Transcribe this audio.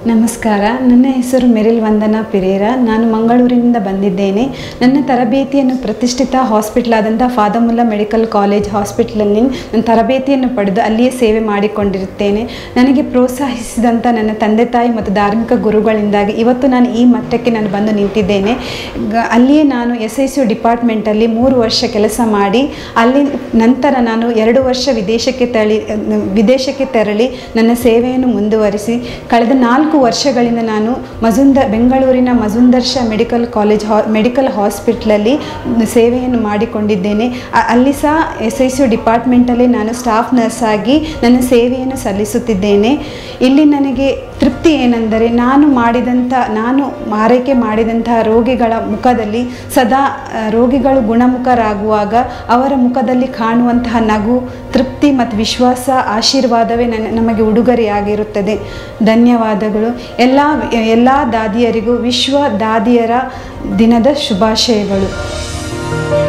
ನಮಸ್ಕಾರ, ನನ್ನ ಹೆಸರು ಮೆರಿಲ್ ವಂದನಾ ಪಿರೇರಾ. ನಾನು ಮಂಗಳೂರಿನಿಂದ ಬಂದಿದ್ದೇನೆ. ನನ್ನ ತರಬೇತಿಯನ್ನು ಪ್ರತಿಷ್ಠಿತ ಹಾಸ್ಪಿಟಲ್ ಆದಂಥ ಫಾದಮುಲ್ಲಾ ಮೆಡಿಕಲ್ ಕಾಲೇಜ್ ಹಾಸ್ಪಿಟಲಲ್ಲಿ ನನ್ನ ತರಬೇತಿಯನ್ನು ಪಡೆದು ಅಲ್ಲಿಯೇ ಸೇವೆ ಮಾಡಿಕೊಂಡಿರುತ್ತೇನೆ. ನನಗೆ ಪ್ರೋತ್ಸಾಹಿಸಿದಂಥ ನನ್ನ ತಂದೆ ತಾಯಿ ಮತ್ತು ಧಾರ್ಮಿಕ ಗುರುಗಳಿಂದಾಗಿ ಇವತ್ತು ನಾನು ಈ ಮಟ್ಟಕ್ಕೆ ನಾನು ಬಂದು ನಿಂತಿದ್ದೇನೆ. ಅಲ್ಲಿಯೇ ನಾನು SICU ಡಿಪಾರ್ಟ್ಮೆಂಟಲ್ಲಿ 3 ವರ್ಷ ಕೆಲಸ ಮಾಡಿ ಅಲ್ಲಿ ನಂತರ ನಾನು 2 ವರ್ಷ ವಿದೇಶಕ್ಕೆ ತೆರಳಿ ನನ್ನ ಸೇವೆಯನ್ನು ಮುಂದುವರಿಸಿ ಕಳೆದ 4 ವರ್ಷಗಳಿಂದ ನಾನು ಬೆಂಗಳೂರಿನ ಮಜುಂದರ್ಶ ಮೆಡಿಕಲ್ ಹಾಸ್ಪಿಟ್ಲಲ್ಲಿ ಸೇವೆಯನ್ನು ಮಾಡಿಕೊಂಡಿದ್ದೇನೆ. ಅಲ್ಲಿ ಸಹ SICU ಡಿಪಾರ್ಟ್ಮೆಂಟಲ್ಲಿ ನಾನು ಸ್ಟಾಫ್ ನರ್ಸ್ ಆಗಿ ನನ್ನ ಸೇವೆಯನ್ನು ಸಲ್ಲಿಸುತ್ತಿದ್ದೇನೆ. ಇಲ್ಲಿ ನನಗೆ ತೃಪ್ತಿ ಏನೆಂದರೆ ನಾನು ಆರೈಕೆ ಮಾಡಿದಂತಹ ರೋಗಿಗಳ ಮುಖದಲ್ಲಿ ಸದಾ ರೋಗಿಗಳು ಗುಣಮುಖರಾಗುವಾಗ ಅವರ ಮುಖದಲ್ಲಿ ಕಾಣುವಂತಹ ನಗು, ತೃಪ್ತಿ ಮತ್ತು ವಿಶ್ವಾಸ, ಆಶೀರ್ವಾದವೇ ನಮಗೆ ಉಡುಗೊರೆಯಾಗಿರುತ್ತದೆ. ಧನ್ಯವಾದಗಳು. ಎಲ್ಲ ದಾದಿಯರಿಗೂ ವಿಶ್ವ ದಾದಿಯರ ದಿನದ ಶುಭಾಶಯಗಳು.